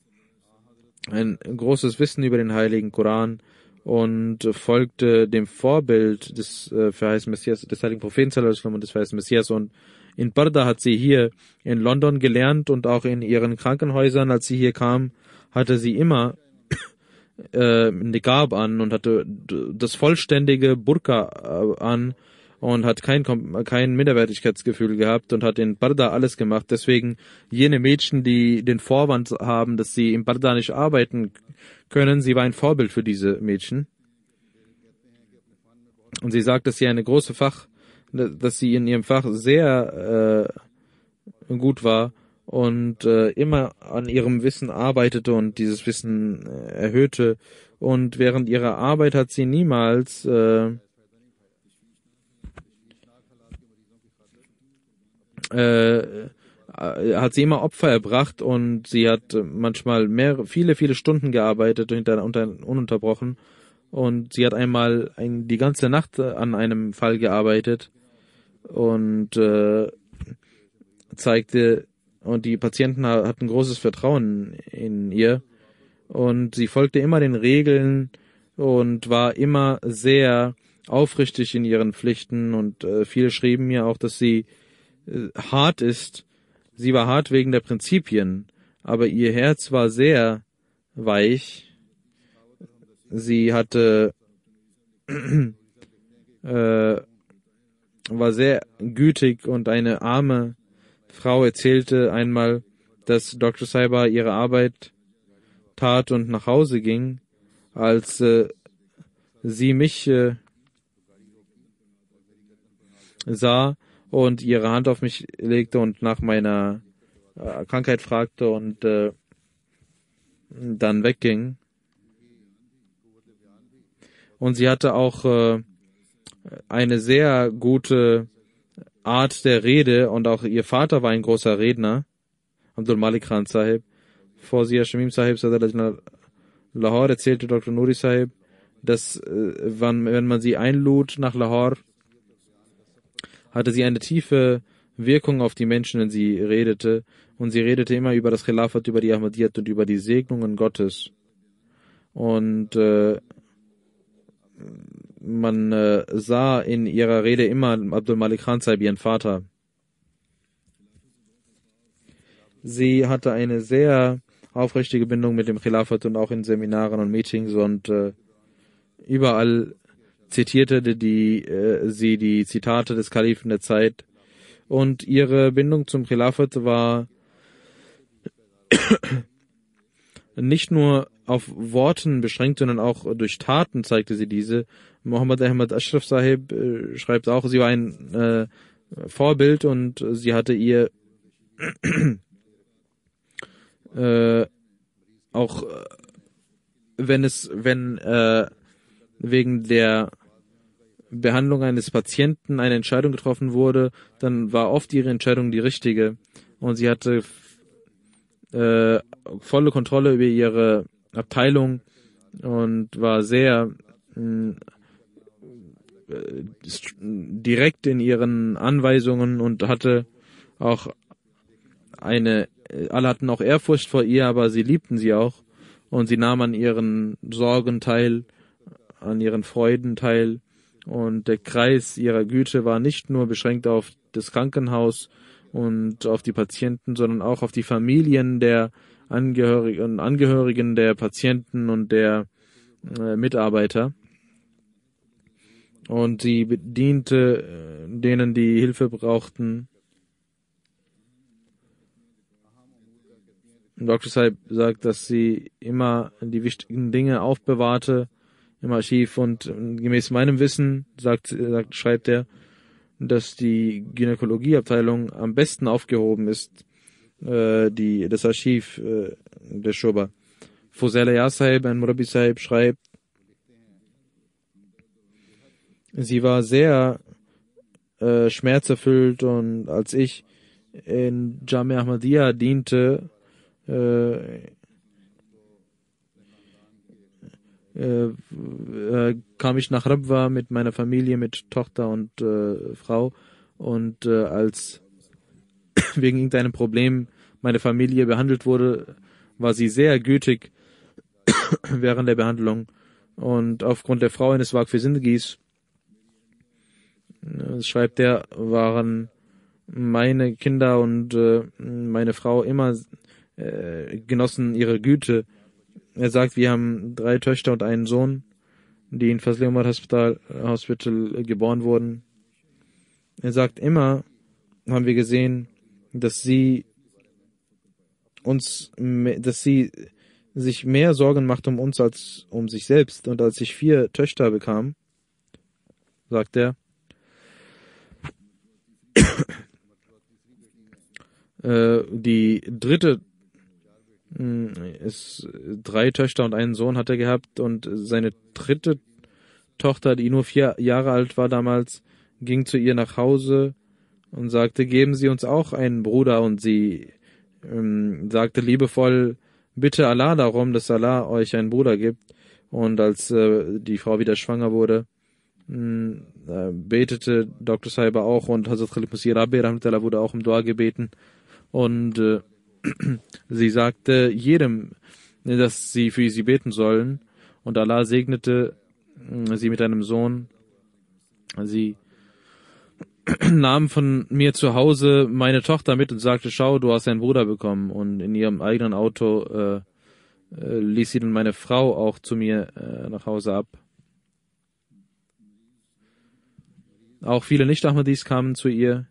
großes Wissen über den Heiligen Koran und folgte dem Vorbild des verheißenen Messias, des Heiligen Propheten und des verheißenen Messias. Und in Parda hat sie hier in London gelernt und auch in ihren Krankenhäusern, als sie hier kam, hatte sie immer Niqab an und hatte das vollständige Burka an und hat kein Minderwertigkeitsgefühl gehabt und hat in Parda alles gemacht. Deswegen jene Mädchen, die den Vorwand haben, dass sie in Parda nicht arbeiten können, sie war ein Vorbild für diese Mädchen. Und sie sagt, dass sie dass sie in ihrem Fach sehr gut war und immer an ihrem Wissen arbeitete und dieses Wissen erhöhte. Und während ihrer Arbeit hat sie niemals hat sie immer Opfer erbracht und sie hat manchmal viele Stunden gearbeitet ununterbrochen. Und sie hat einmal die ganze Nacht an einem Fall gearbeitet und und die Patienten hatten großes Vertrauen in ihr und sie folgte immer den Regeln und war immer sehr aufrichtig in ihren Pflichten und viele schrieben mir auch, dass sie hart ist. Sie war hart wegen der Prinzipien, aber ihr Herz war sehr weich. Sie hatte war sehr gütig und eine arme Frau erzählte einmal, dass Dr. Saiba ihre Arbeit tat und nach Hause ging, als sie mich sah und ihre Hand auf mich legte und nach meiner Krankheit fragte und dann wegging. Und sie hatte auch eine sehr gute Art der Rede und auch ihr Vater war ein großer Redner, Abdul Malik Khan Sahib. Vor Zia Shamim Sahib Lahore erzählte Dr. Nuri Sahib, dass wenn man sie einlud nach Lahore, hatte sie eine tiefe Wirkung auf die Menschen, wenn sie redete. Und sie redete immer über das Khilafat, über die Ahmadiyyat und über die Segnungen Gottes. Und man sah in ihrer Rede immer Abdul Malik Khan Sahib, ihren Vater. Sie hatte eine sehr aufrichtige Bindung mit dem Khilafat und auch in Seminaren und Meetings und überall zitierte sie die Zitate des Kalifen der Zeit. Und ihre Bindung zum Khilafat war nicht nur auf Worten beschränkt, sondern auch durch Taten zeigte sie diese. Muhammad Ahmad Ashraf Sahib schreibt auch, sie war ein Vorbild und sie hatte ihr auch wenn wegen der Behandlung eines Patienten eine Entscheidung getroffen wurde, dann war oft ihre Entscheidung die richtige und sie hatte volle Kontrolle über ihre Abteilung und war sehr direkt in ihren Anweisungen und hatte auch alle hatten auch Ehrfurcht vor ihr, aber sie liebten sie auch und sie nahm an ihren Sorgen teil, an ihren Freuden teil und der Kreis ihrer Güte war nicht nur beschränkt auf das Krankenhaus und auf die Patienten, sondern auch auf die Familien der Angehörigen der Patienten und der Mitarbeiter. Und sie bediente denen, die Hilfe brauchten. Dr. Saib sagt, dass sie immer die wichtigen Dinge aufbewahrte im Archiv und gemäß meinem Wissen, schreibt er, dass die Gynäkologieabteilung am besten aufgehoben ist, das Archiv der Shoba. Fuzela Ya Sahib, ein Murabi Sahib, schreibt, sie war sehr schmerzerfüllt und als ich in Jamia Ahmadiyya diente, kam ich nach Rabwa mit meiner Familie, mit Tochter und Frau und als wegen irgendeinem Problem meine Familie behandelt wurde, war sie sehr gütig während der Behandlung und aufgrund der Frau eines Waqf Zindagis, schreibt er, waren meine Kinder und meine Frau immer genossen ihre Güte. Er sagt, wir haben 3 Töchter und einen Sohn, die in Fazl Umar Hospital geboren wurden. Er sagt, immer haben wir gesehen, dass sie sich mehr Sorgen macht um uns als um sich selbst. Und als ich 4 Töchter bekam, sagt er, die dritte ist 3 Töchter und einen Sohn hat er gehabt und seine dritte Tochter, die nur 4 Jahre alt war damals, ging zu ihr nach Hause und sagte, geben Sie uns auch einen Bruder, und sie sagte liebevoll, bitte Allah darum, dass Allah euch einen Bruder gibt. Und als die Frau wieder schwanger wurde, betete Dr. Saiba auch und Hazrat Khalif Masih Rabi Rahmatullah wurde auch im Dua gebeten und sie sagte jedem, dass sie für sie beten sollen und Allah segnete sie mit einem Sohn. Sie nahm von mir zu Hause meine Tochter mit und sagte, schau, du hast einen Bruder bekommen, und in ihrem eigenen Auto ließ sie dann meine Frau auch zu mir nach Hause ab. Auch viele Nicht-Ahmadis kamen zu ihr.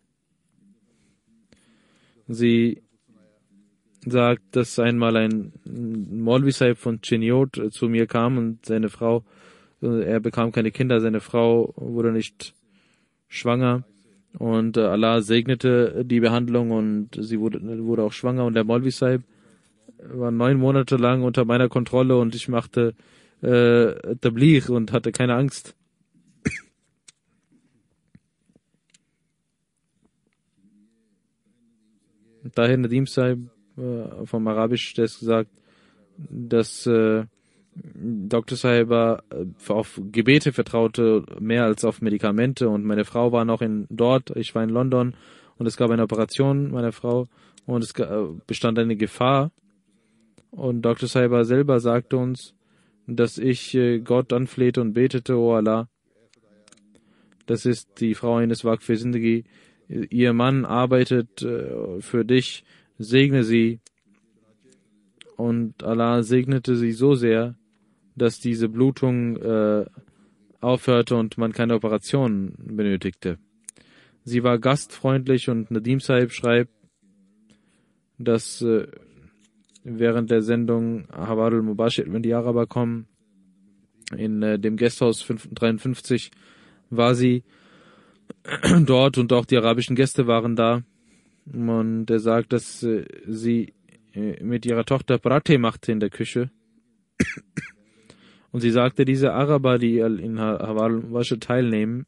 Sie sagt, dass einmal ein Maulvi Sahib von Cheniot zu mir kam und seine Frau, er bekam keine Kinder, seine Frau wurde nicht schwanger und Allah segnete die Behandlung und sie wurde auch schwanger, und der Maulvi Sahib war 9 Monate lang unter meiner Kontrolle und ich machte Tabligh und hatte keine Angst. Daher Nadim Sahib vom Arabisch, der ist gesagt, dass Dr. Sahib auf Gebete vertraute, mehr als auf Medikamente, und meine Frau war noch dort, ich war in London und es gab eine Operation meiner Frau und es bestand eine Gefahr, und Dr. Sahib selber sagte uns, dass ich Gott anflehte und betete, O Allah, das ist die Frau eines Waqf Zindagi, ihr Mann arbeitet für dich, segne sie. Und Allah segnete sie so sehr, dass diese Blutung aufhörte und man keine Operation benötigte. Sie war gastfreundlich und Nadim Sahib schreibt, dass während der Sendung Hawarul Mubashir, wenn die Araber kommen, in dem Gasthaus 53 war sie dort und auch die arabischen Gäste waren da. Und er sagt, dass sie mit ihrer Tochter Parathe machte in der Küche. Und sie sagte, diese Araber, die in Hawarul Mubashir teilnehmen,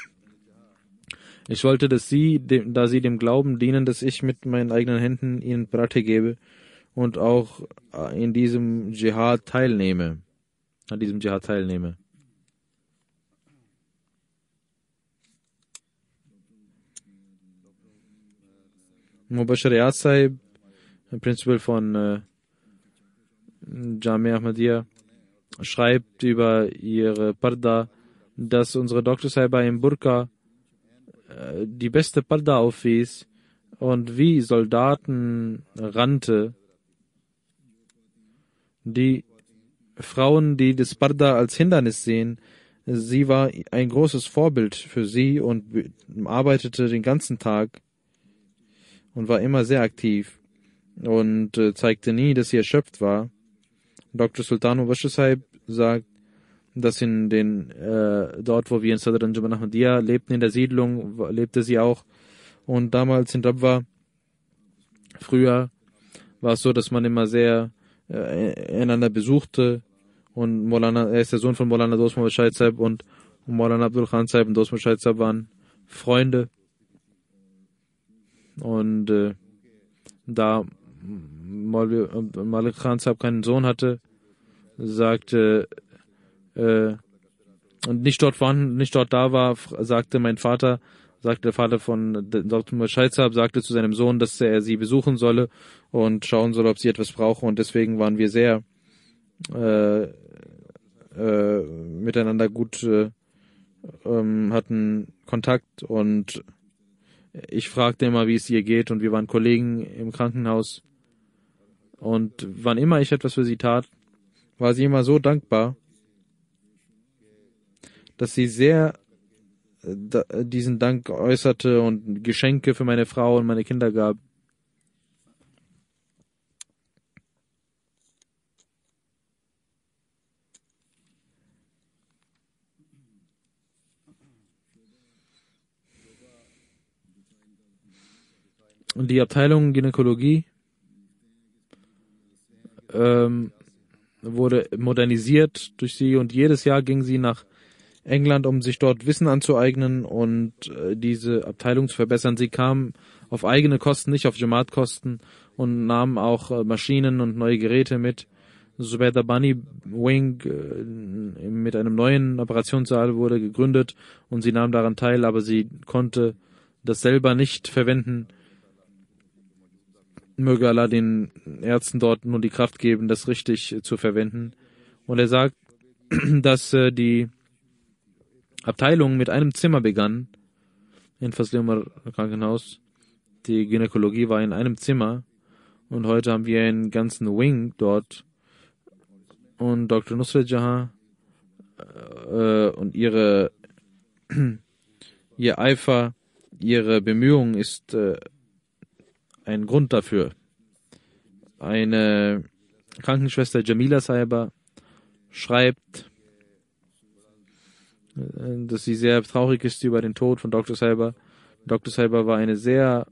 ich wollte, dass sie, da sie dem Glauben dienen, dass ich mit meinen eigenen Händen ihnen Parathe gebe und auch in diesem Dschihad teilnehme. An diesem Dschihad teilnehme. Mubashir Riyad Sahib, Principal von Jamia Ahmadiyya, schreibt über ihre Parda, dass unsere Dr. Sahiba im Burka die beste Parda aufwies und wie Soldaten rannte. Die Frauen, die das Parda als Hindernis sehen, sie war ein großes Vorbild für sie und arbeitete den ganzen Tag und war immer sehr aktiv und zeigte nie, dass sie erschöpft war. Dr. Sultan Mubashir Sahib sagt, dass in den dort, wo wir in Sadr Anjuman Ahmadiyya lebten, in der Siedlung, lebte sie auch. Und damals in Rabwa, früher, war es so, dass man immer sehr einander besuchte. Und Maulana, er ist der Sohn von Maulana Dost Muhammad Shahid Sahib und Maulana Abdul Khan Sahib und Dost Muhammad Shahid Sahib waren Freunde. Und da Malik Khan Sahib keinen Sohn hatte, sagte und nicht dort da war, sagte der Vater von Dr. Muhammad Sahib, sagte zu seinem Sohn, dass er sie besuchen solle und schauen solle, ob sie etwas brauchen. Und deswegen waren wir sehr miteinander gut, hatten Kontakt und ich fragte immer, wie es ihr geht, und wir waren Kollegen im Krankenhaus. Und wann immer ich etwas für sie tat, war sie immer so dankbar, dass sie sehr diesen Dank äußerte und Geschenke für meine Frau und meine Kinder gab. Und die Abteilung Gynäkologie wurde modernisiert durch sie und jedes Jahr ging sie nach England, um sich dort Wissen anzueignen und diese Abteilung zu verbessern. Sie kam auf eigene Kosten, nicht auf Jamaat-Kosten, und nahm auch Maschinen und neue Geräte mit. Zubaida Bani Wing mit einem neuen Operationssaal wurde gegründet und sie nahm daran teil, aber sie konnte das selber nicht verwenden. Möge Allah den Ärzten dort nur die Kraft geben, das richtig zu verwenden. Und er sagt, dass die Abteilung mit einem Zimmer begann, in Fazl Umar Krankenhaus. Die Gynäkologie war in einem Zimmer und heute haben wir einen ganzen Wing dort. Und Dr. Nusrat Jahan und ihr Eifer, ihre Bemühung ist ein Grund dafür. Eine Krankenschwester, Jamila Sahiba, schreibt, dass sie sehr traurig ist über den Tod von Dr. Sahiba. Dr. Sahiba war eine sehr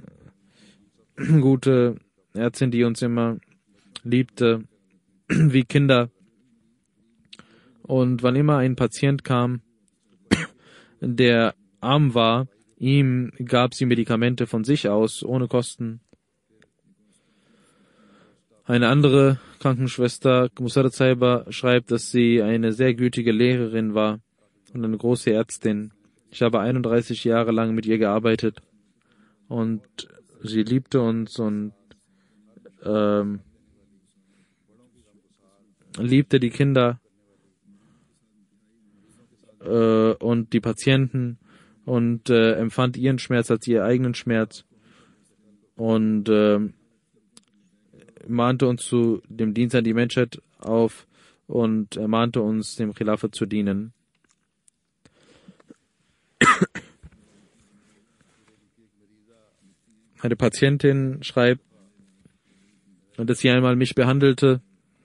gute Ärztin, die uns immer liebte wie Kinder. Und wann immer ein Patient kam, der arm war, ihm gab sie Medikamente von sich aus, ohne Kosten. Eine andere Krankenschwester, Musarrat Sahiba, schreibt, dass sie eine sehr gütige Lehrerin war und eine große Ärztin. Ich habe 31 Jahre lang mit ihr gearbeitet und sie liebte uns und liebte die Kinder und die Patienten und empfand ihren Schmerz als ihren eigenen Schmerz und mahnte uns zu dem Dienst an die Menschheit auf und ermahnte uns, dem Khilafat zu dienen. Eine Patientin schreibt, dass sie einmal mich behandelte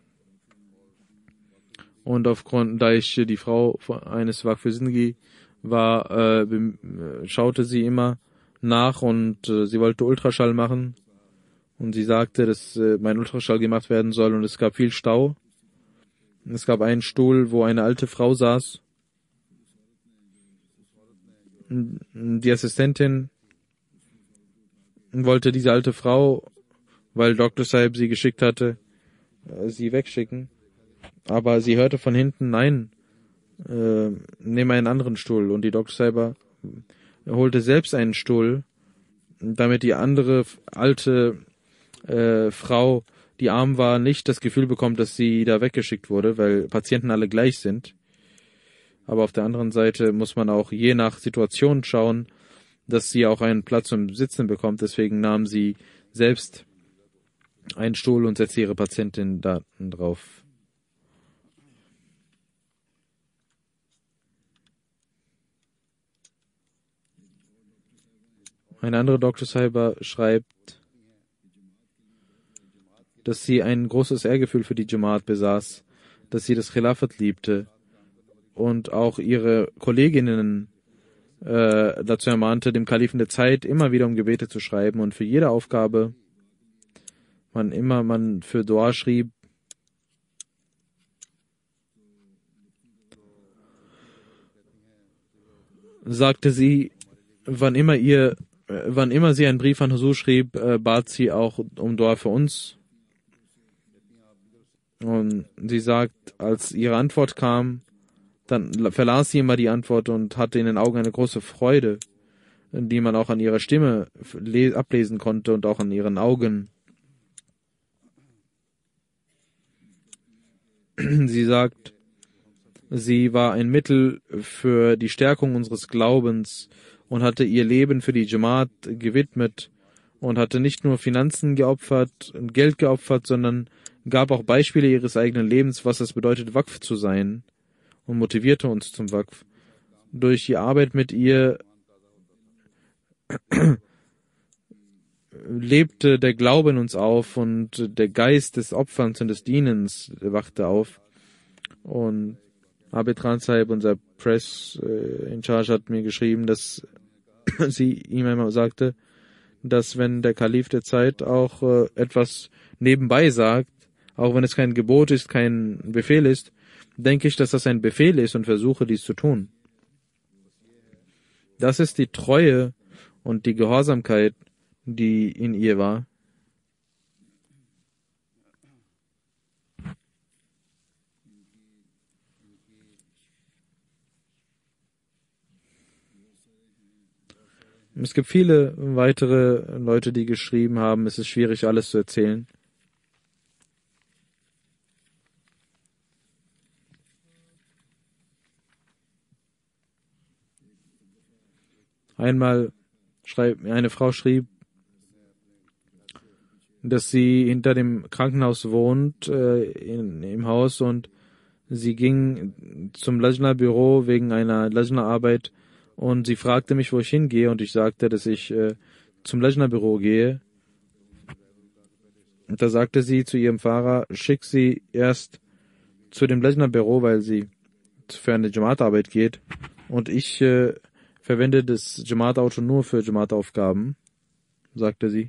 und aufgrund, da ich die Frau eines Waqf-e-Zindagi war, schaute sie immer nach und sie wollte Ultraschall machen und sie sagte, dass mein Ultraschall gemacht werden soll und es gab viel Stau. Es gab einen Stuhl, wo eine alte Frau saß. Die Assistentin wollte diese alte Frau, weil Dr. Saib sie geschickt hatte, sie wegschicken. Aber sie hörte von hinten, nein, nimm einen anderen Stuhl. Und die Dr. Saib holte selbst einen Stuhl, damit die andere alte Frau, die arm war, nicht das Gefühl bekommt, dass sie da weggeschickt wurde, weil Patienten alle gleich sind. Aber auf der anderen Seite muss man auch je nach Situation schauen, dass sie auch einen Platz zum Sitzen bekommt. Deswegen nahm sie selbst einen Stuhl und setzte ihre Patientin da drauf. Eine andere Dr. Saiba schreibt, dass sie ein großes Ehrgefühl für die Jamaat besaß, dass sie das Khilafat liebte und auch ihre Kolleginnen dazu ermahnte, dem Kalifen der Zeit immer wieder um Gebete zu schreiben und für jede Aufgabe, man für Dua schrieb, sagte sie, wann immer sie einen Brief an Huzur schrieb, bat sie auch um Dua für uns. Und sie sagt, als ihre Antwort kam, dann verlas sie immer die Antwort und hatte in den Augen eine große Freude, die man auch an ihrer Stimme ablesen konnte und auch an ihren Augen. Sie sagt, sie war ein Mittel für die Stärkung unseres Glaubens und hatte ihr Leben für die Jamaat gewidmet und hatte nicht nur Finanzen geopfert und Geld geopfert, sondern gab auch Beispiele ihres eigenen Lebens, was es bedeutet, Waqf zu sein, und motivierte uns zum Waqf. Durch die Arbeit mit ihr lebte der Glaube in uns auf und der Geist des Opferns und des Dienens wachte auf. Und Abid Khan Sahib, unser Press in Charge, hat mir geschrieben, dass sie ihm einmal sagte, dass wenn der Kalif der Zeit auch etwas nebenbei sagt, auch wenn es kein Gebot ist, kein Befehl ist, denke ich, dass das ein Befehl ist und versuche, dies zu tun. Das ist die Treue und die Gehorsamkeit, die in ihr war. Es gibt viele weitere Leute, die geschrieben haben. Es ist schwierig, alles zu erzählen. Einmal eine Frau schrieb, dass sie hinter dem Krankenhaus wohnt, im Haus, und sie ging zum Lajna-Büro wegen einer Lajna-Arbeit und sie fragte mich, wo ich hingehe, und ich sagte, dass ich zum Lajna-Büro gehe. Und da sagte sie zu ihrem Fahrer, schick sie erst zu dem Lajna-Büro, weil sie für eine Jamaat-Arbeit geht, und ich verwende das Jamaat-Auto nur für Jamaat-Aufgaben, sagte sie.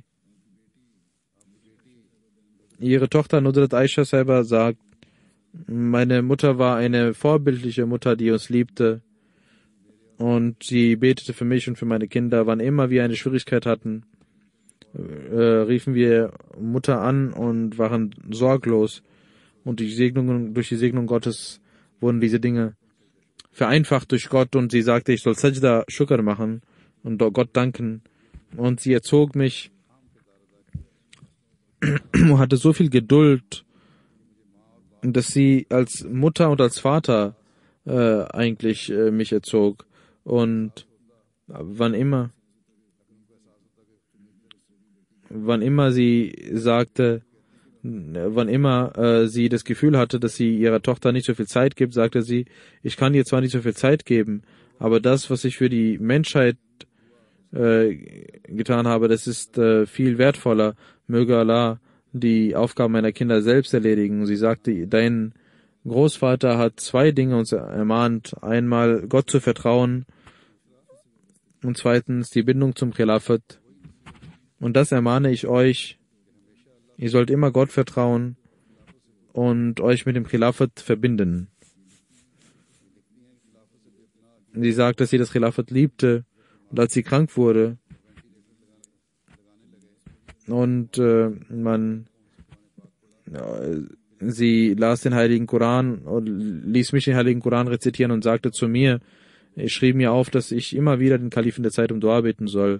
Ihre Tochter Nudrat Aisha selber sagt, meine Mutter war eine vorbildliche Mutter, die uns liebte, und sie betete für mich und für meine Kinder. Wann immer wir eine Schwierigkeit hatten, riefen wir Mutter an und waren sorglos, und durch die Segnung Gottes wurden diese Dinge vereinfacht durch Gott, und sie sagte, ich soll Sajda Shukr machen und Gott danken, und sie erzog mich und hatte so viel Geduld, dass sie als Mutter und als Vater eigentlich mich erzog. Und wann immer sie sagte, wann immer sie das Gefühl hatte, dass sie ihrer Tochter nicht so viel Zeit gibt, sagte sie, ich kann ihr zwar nicht so viel Zeit geben, aber das, was ich für die Menschheit getan habe, das ist viel wertvoller. Möge Allah die Aufgaben meiner Kinder selbst erledigen. Sie sagte, dein Großvater hat 2 Dinge uns ermahnt. Einmal Gott zu vertrauen und zweitens die Bindung zum Khilafat. Und das ermahne ich euch. Ihr sollt immer Gott vertrauen und euch mit dem Khilafat verbinden. Sie sagt, dass sie das Khilafat liebte und als sie krank wurde und sie las den Heiligen Koran und ließ mich den Heiligen Koran rezitieren und sagte zu mir, ich schrieb mir auf, dass ich immer wieder den Kalifen der Zeit um Dua beten soll.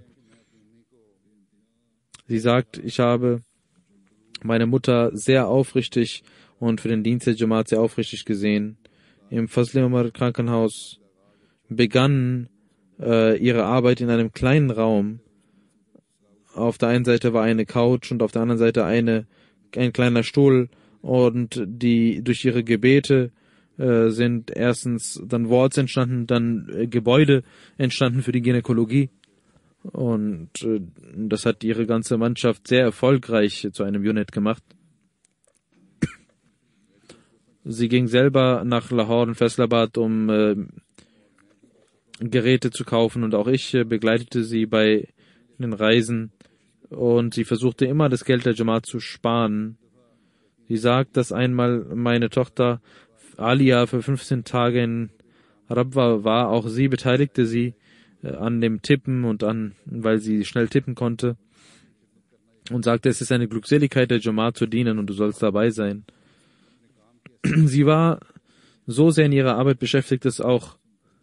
Sie sagt, ich habe meine Mutter sehr aufrichtig und für den Dienst der Jamaat sehr aufrichtig gesehen. Im Fazl Umar Krankenhaus begann ihre Arbeit in einem kleinen Raum. Auf der einen Seite war eine Couch und auf der anderen Seite ein kleiner Stuhl und durch ihre Gebete sind erstens dann Wards entstanden, dann Gebäude entstanden für die Gynäkologie und das hat ihre ganze Mannschaft sehr erfolgreich zu einem Unit gemacht. Sie ging selber nach Lahore und Faisalabad, um Geräte zu kaufen und auch ich begleitete sie bei den Reisen und sie versuchte immer das Geld der Jamaat zu sparen. Sie sagt, dass einmal meine Tochter Alia für 15 Tage in Rabwa war, auch sie beteiligte sie an dem Tippen und weil sie schnell tippen konnte und sagte, es ist eine Glückseligkeit der Jamaat zu dienen und du sollst dabei sein. Sie war so sehr in ihrer Arbeit beschäftigt, dass auch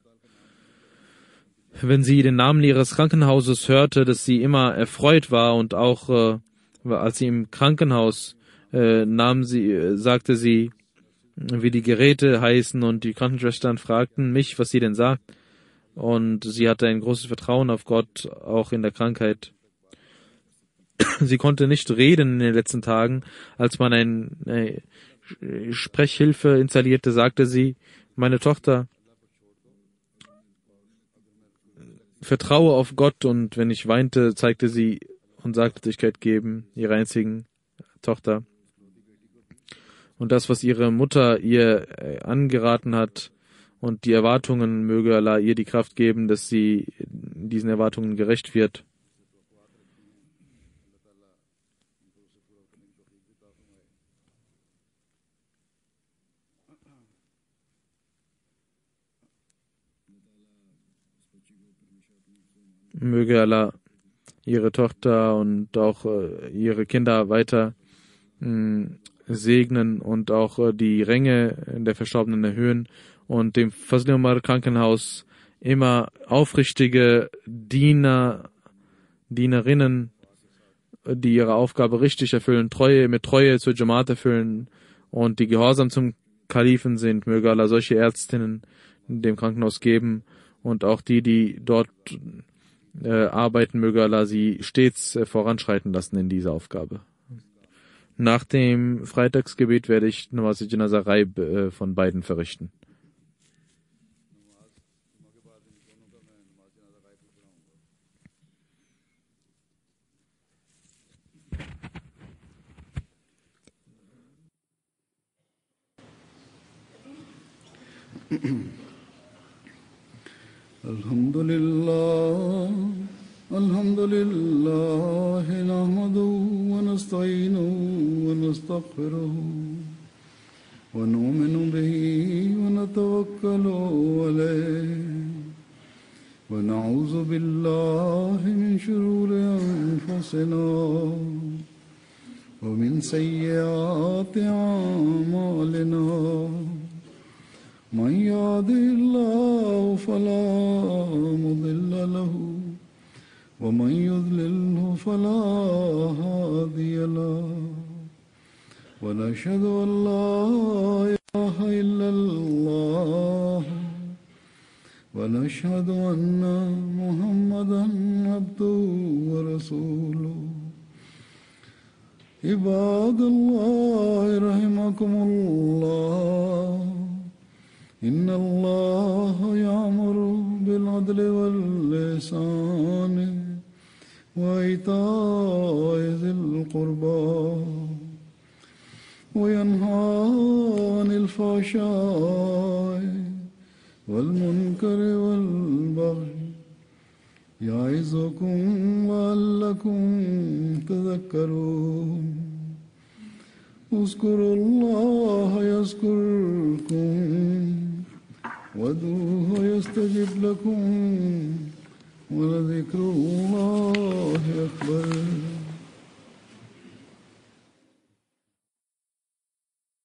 wenn sie den Namen ihres Krankenhauses hörte, dass sie immer erfreut war und auch als sie im Krankenhaus sagte sie, wie die Geräte heißen und die Krankenschwestern fragten mich, was sie denn sagt und sie hatte ein großes Vertrauen auf Gott, auch in der Krankheit. Sie konnte nicht reden in den letzten Tagen, als man eine Sprechhilfe installierte, sagte sie, meine Tochter, vertraue auf Gott und wenn ich weinte, zeigte sie Unsagbarkeit geben, ihrer einzigen Tochter. Und das, was ihre Mutter ihr angeraten hat und die Erwartungen, möge Allah ihr die Kraft geben, dass sie diesen Erwartungen gerecht wird. Möge Allah ihre Tochter und auch ihre Kinder weiter segnen und auch die Ränge der Verstorbenen erhöhen und dem Fazl Umar Krankenhaus immer aufrichtige Dienerinnen, die ihre Aufgabe richtig erfüllen, mit Treue zur Jamaat erfüllen und die gehorsam zum Kalifen sind. Möge Allah solche Ärztinnen in dem Krankenhaus geben und auch die dort arbeiten, möge Allah sie stets voranschreiten lassen in dieser Aufgabe. Nach dem Freitagsgebet werde ich Namaz Janaza Raib von beiden verrichten. الحمد لله نحمده ونستعينه ونستغفره ونؤمن به ونتوكل عليه ونعوذ بالله من شرور أنفسنا ومن سيئات أعمالنا من يهده الله فلا مضل له ومن يضلله فلا هادي له ونشهد أن لا إله إلا الله ونشهد أن محمدا عبده ورسوله عباد الله رحمكم الله إن الله يأمر بالعدل بالعدل والإحسان وإيتاء ذي القربى وينهى عن الفحشاء والمنكر والبغي يعظكم لعلكم تذكرون اذكروا الله يذكركم وادعوه يستجب لكم ولذكر الله أكبر